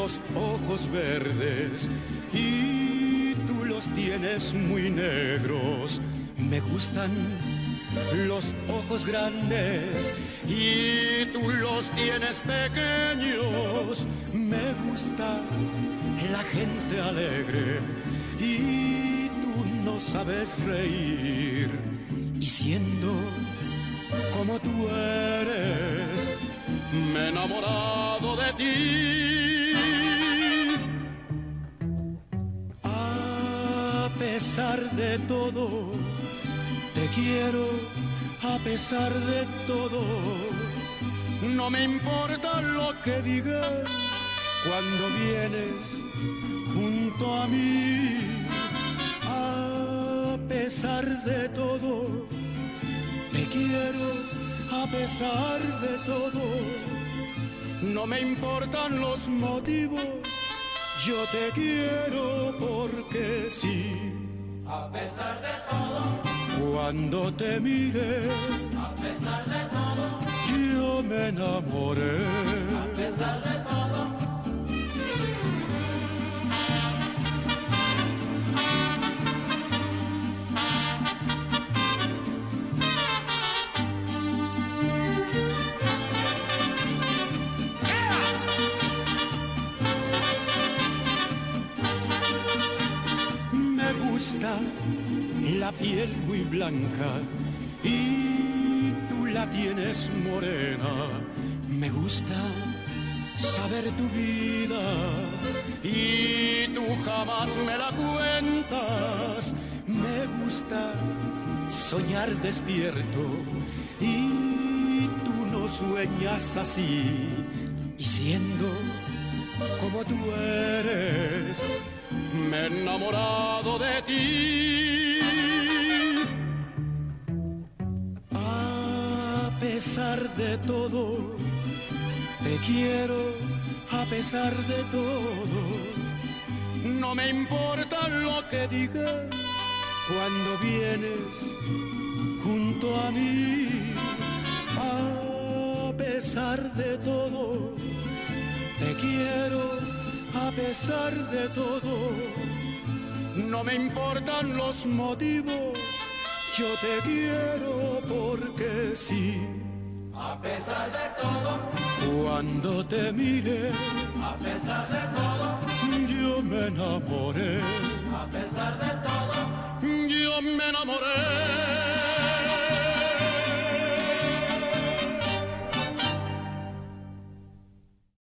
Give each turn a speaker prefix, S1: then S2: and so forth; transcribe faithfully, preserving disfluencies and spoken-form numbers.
S1: los ojos verdes y tú los tienes muy negros. Me gustan los ojos grandes y tú los tienes pequeños. Me gusta la gente alegre y tú no sabes reír. Y siendo como tú eres, me he enamorado de ti. A pesar de todo, te quiero a pesar de todo. No me importa lo que digas cuando vienes junto a mí. A pesar de todo, te quiero a pesar de todo. No me importan los motivos, yo te quiero porque sí.
S2: A pesar de todo,
S1: cuando te miré,
S2: a pesar de todo,
S1: yo me enamoré.
S2: a pesar de todo.
S1: Me gusta la piel muy blanca y tú la tienes morena. Me gusta saber tu vida y tú jamás me la cuentas. Me gusta soñar despierto y tú no sueñas así. Y siendo como tú eres, me he enamorado de ti. A pesar de todo, te quiero a pesar de todo. No me importa lo que digas cuando vienes junto a mí. A pesar de todo, te quiero a pesar de todo. No me importan los motivos, yo te quiero porque sí.
S2: A pesar de todo,
S1: cuando te miré,
S2: a pesar de todo,
S1: yo me enamoré.
S2: a pesar de todo,
S1: Yo me enamoré.